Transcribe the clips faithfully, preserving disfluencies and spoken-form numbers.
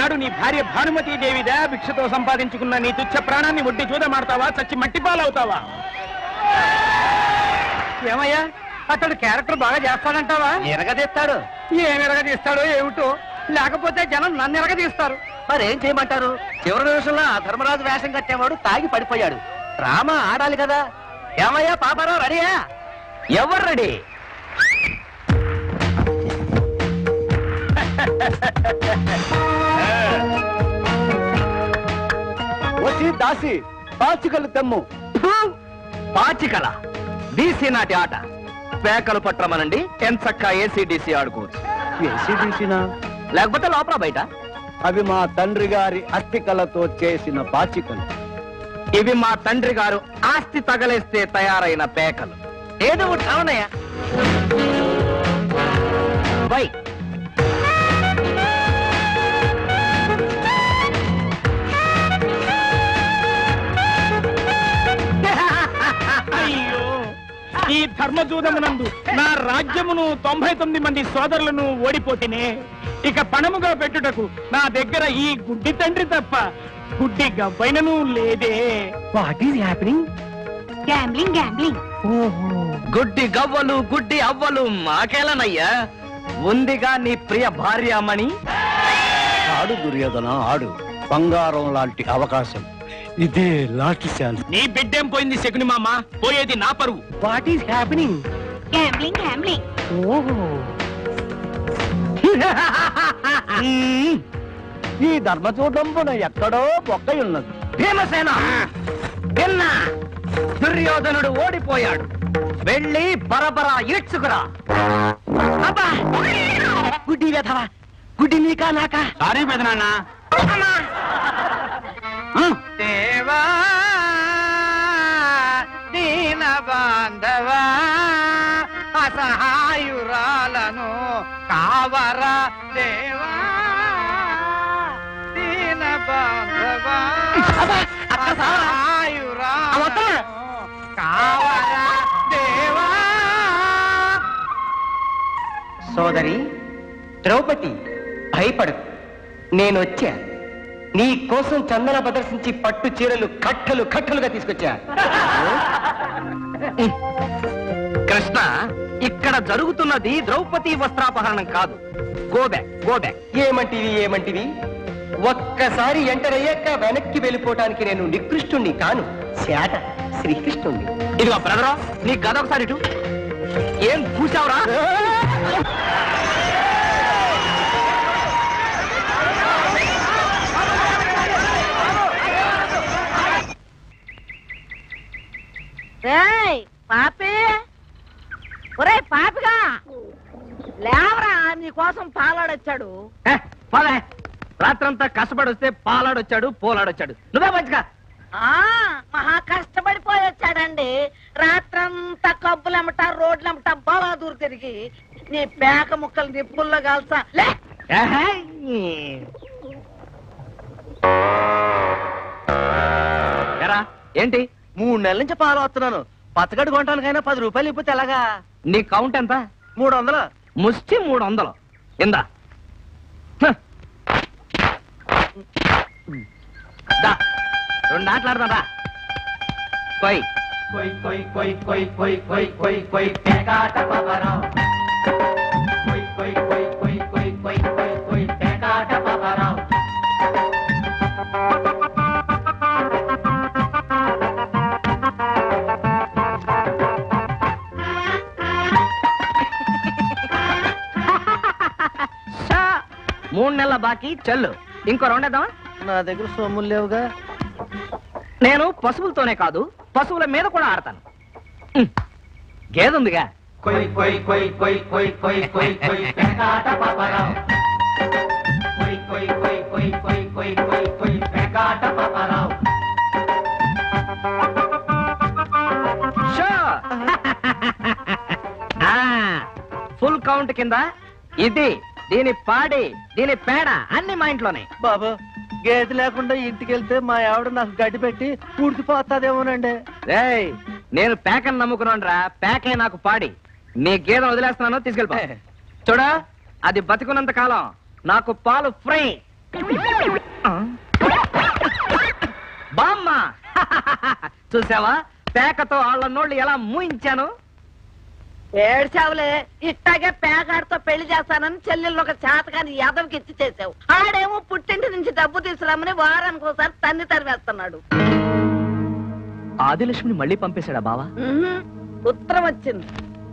ఆనాడు నీ భార్య భానుమతి దేవిదా భిక్షతో సంపాదించుకున్న నీ తుచ్చ ప్రాణాన్ని ఒడ్డి చూదమాడతావా, చచ్చి మట్టిపాలవుతావా? ఏమయ్యా, అతడు క్యారెక్టర్ బాగా చేస్తాడంటావా? ఎరగదీస్తాడు. ఏం ఎరగదీస్తాడో ఏమిటో, లేకపోతే జనం నన్ను ఎరగదీస్తారు. మరేం చేయమంటారు? చివరి నిమిషంలో ఆ ధర్మరాజు వేషం కట్టేవాడు తాగి పడిపోయాడు. రామ ఆడాలి కదా. ఏమయ్యా పాపారావు, రెడీయా? ఎవరు రెడీ? వచ్చి దాసి పాచికలు తెమ్ము. పాచికల డీసీ నాటి ఆట. పేకలు పట్టమనండి, ఎంచక్క ఏసీడీసీ ఆడుకోవచ్చు. ఏసీడీసీనా? లేకపోతే లోపల బయట. అవి మా తండ్రి గారి అస్థికలతో చేసిన పాచికలు. ఇవి మా తండ్రి గారు ఆస్తి తగలేస్తే తయారైన పేకలు. ఏదో ఒకటి కావనయ్యా. బై అయ్యో, ఈ ధర్మజూదమునందు నా రాజ్యమును తొంభై తొమ్మిది మంది సోదరులను ఓడిపోతేనే ఇక పణముగా పెట్టుటకు నా దగ్గర ఈ గుడ్డి తండ్రి తప్ప గుడ్డి గవ్వైనను లేదే. What is happening? Gambling gambling. గుడ్డి గవ్వలు గుడ్డి అవ్వలు మాకేలనయ్యా. ఉందిగా నీ ప్రియ భార్యామణి. ఆడు దుర్యోధన, ఆడు. బంగారం లాంటి అవకాశం ఇదే. Last chance. నీ బిడ్డేం పోయింది శకుని మామ, పోయేది నా పరువు. What is happening? Gambling gambling. ఈ ధర్మచూడంబున ఎక్కడో బొక్కై ఉన్నది. భీమసేన విన్నా, దుర్యోధనుడు ఓడిపోయాడు. వెళ్ళి బరబరా ఈడ్చుకురా. అబ్బా, గుడ్డి వెధవా, గుడ్డి నీకా నాకా? సారీ పెదనాన్న. దేవా దీన బాంధవా, అసహాయురాలను కావరా. దేవా దీన బాంధవా, అసహాయురాలను కావరా. దేవా. సోదరి ద్రౌపది, భయపడు. నేనొచ్చా. నీ కోసం చందన ప్రదర్శించి పట్టు చీరలు కట్టలు కట్టలుగా తీసుకొచ్చా. కృష్ణ, ఇక్కడ జరుగుతున్నది ద్రౌపది వస్త్రాపహరణం కాదు. Go back go back. ఏమంటివి ఏమంటివి? ఒక్కసారి ఎంటర్ అయ్యాక వెనక్కి వెళ్ళిపోవటానికి నేను నికృష్టుణ్ణి కాను, శాట శ్రీకృష్ణుణ్ణి. ఇదిగో బ్రదరా, నీ గద ఒకసారి ఇటు. ఏం కూసావురా? పాపి, ఒరే పాపిగా లేవరా, నీ కోసం పాలాడొచ్చాడు. రాత్రంతా కష్టపడి వస్తే పాలాడొచ్చాడు, పోలాడొచ్చాడు. నువ్వే మంచిగా. మహా కష్టపడిపోయి వచ్చాడండి. రాత్రంతా కబ్బులమ్మట, రోడ్లమ్మట బలాదూరు తిరిగి నీ పేక ముక్కలు నిప్పుల్లో కాల్సా. ఏంటి మూడు నెలల నుంచి పాలు వస్తున్నాను. పచ్చగడ్డి కొనటానికైనా పది రూపాయలు ఇప్పితే ఎలాగా? నీ కౌంట్ ఎంత? మూడు వందలు. ముష్టి మూడు వందలు ఇందా. రెండు ఆటలాడదా? కొయ్ కొయ్ కొయ్ కొయ్ కొయ్ కొయ్ కొయ్ కొయ్ కొయ్ పేకాట పవరం. కొయ్ కొయ్ కొయ్ కొయ్ కొయ్ కొయ్ కొయ్ కొయ్ పేకాట పవరం. మూడు నెలల బాకీ చెల్లు. ఇంకో రెండేద్దామా? నా దగ్గర సొమ్ములు లేవుగా. నేను పశువులతోనే కాదు, పశువుల మీద కూడా ఆడతాను. గేదుందిగా. కొయ్ కొయ్ కొయ్ కొయ్ కొయ్ కొయ్ కొయ్ కొయ్ పేకాట పవరం. కొయ్ కొయ్ కొయ్ కొయ్ కొయ్ కొయ్ కొయ్ కొయ్ పేకాట పవరం. ఫుల్ కౌంట్ కింద ఇది, దీని పాడి, దీని పేడ అన్ని మా ఇంట్లోనే. బాబు, గేదె లేకుండా ఇంటికి వెళ్తే మా ఆవిడ నాకు గడ్డి పెట్టి పూడ్చిపోతాదేమోనండి. రేయ్, నేను పేకను నమ్ముకున్నాను రా. పేకే నాకు పాడి. నీ గేదెను వదిలేస్తున్నాను, తీసుకెళ్ళిపో. చూడా, అది బతికున్నంత కాలం నాకు పాలు ఫ్రీ. బామ్మ చూసావా పేకతో వాళ్ళ నోళ్ళు ఎలా మూయించాను. ఏడ్చావులే, ఇట్టాగే పేకాడితో పెళ్లి చేస్తానని చెల్లెళ్ళు ఒక చేతకాని యాదవ్కి ఇచ్చి చేసావు. ఆడేమో పుట్టింటి నుంచి డబ్బు తీసుకురామని వారానికి ఒకసారి తన్ని తరివేస్తున్నాడు. ఆదిలక్ష్మిని మళ్ళీ పంపేశాడా బావా? ఉహుం, ఉత్తరం వచ్చింది.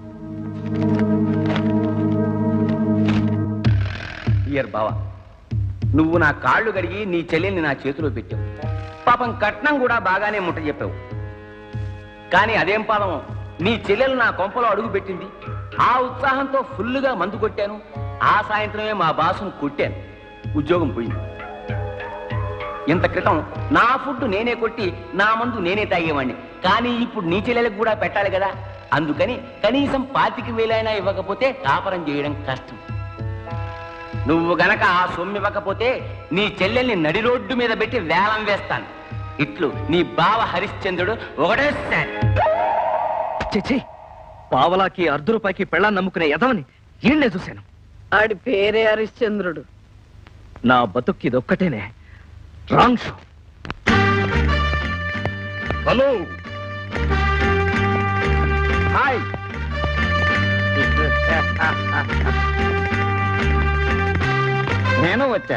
ఇయర్ బావా, నువ్వు నా కాళ్ళు కడిగి నీ చెల్లెల్ని నా చేతిలో పెట్టావు. పాపం కట్నం కూడా బాగానే ముట్ట చెప్పావు. కానీ అదేం పాపం, నీ చెల్లెలు నా కొంపలో అడుగు పెట్టింది. ఆ ఉత్సాహంతో ఫుల్లుగా మందు కొట్టాను. ఆ సాయంత్రమే మా బాసును కొట్టాను. ఉద్యోగం పోయింది. ఇంత క్రితం నా ఫుడ్ నేనే కొట్టి నా మందు నేనే తాగేవాడిని. కానీ ఇప్పుడు నీ చెల్లెలకు కూడా పెట్టాలి కదా. అందుకని కనీసం పాతికి వేలైనా ఇవ్వకపోతే కాపరం చేయడం కష్టం. నువ్వు గనక ఆ సొమ్ము ఇవ్వకపోతే నీ చెల్లెల్ని నడి రోడ్డు మీద పెట్టి వేలం వేస్తాను. ఇట్లు నీ బావ హరిశ్చంద్రుడు ఒకటే సార్. చిచి, పావలాకి అర్ధ రూపాయికి పెళ్ళాన్ని నమ్ముకునే యదవని ఈయన్నే చూశాను. ఆడి పేరే హరిశ్చంద్రుడు. నా బతుక్కి ఇదొక్కటేనే రాంగ్ షో. Hello, hi. నేను వచ్చా.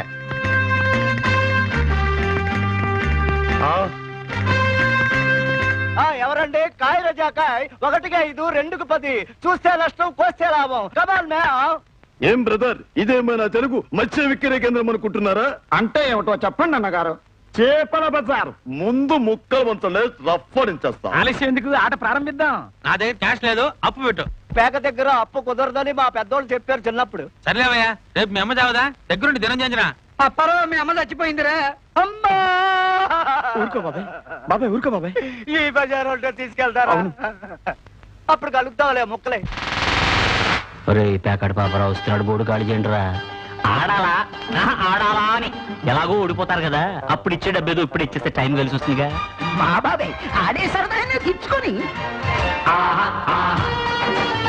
ఎవరండి? కాయ రజాకాయ్ ఒకటికి ఐదు, రెండుకు పది. చూస్తే నష్టం, కోస్తే లాభం. కమాన్ మే. ఏం బ్రదర్, ఇదేమైనా తెలుగు మత్స్య విక్రయ కేంద్రం అనుకుంటున్నారా? అంటే ఏమిటో చెప్పండి అన్నగారు. చేపల బజార్. ముందు ముక్కలు వంచలే రఫడించేస్తా. ఆలస్యం ఎందుకు, ఆట ప్రారంభిద్దాం. అదే క్యాష్ లేదు, అప్పు పెట్టు. పేక దగ్గర అప్పు కుదరదని మా పెద్దోళ్ళు చెప్పారు చిన్నప్పుడు. సర్లేవయ్యా, రేపు మీ అమ్మ చావదా? దగ్గరుండి దినం చేంజన. అప్పరో మీ అమ్మ చచ్చిపోయిందిరా. అమ్మా, ఊరుకో బాబాయ్, బాబాయ్ ఊరుకో బాబాయ్. ఈ బజార్ ఉంటే తీసుకెళ్తారా? అప్పుడు కలుగుతావులే ముక్కలే. ఒరే ప్యాకెట్ పాపరా వస్తున్నాడు, బోడు ఖాళీ చేయండిరా. ఆడాలా ఆడాలా అని ఎలాగో ఓడిపోతారు కదా, అప్పుడు ఇచ్చే డబ్బేదో ఇప్పుడు ఇచ్చేస్తే టైం కలిసి వస్తుందిగా. మా బాబాయ్ ఆడే సరదానే తెచ్చుకొని ఆహా ఆహా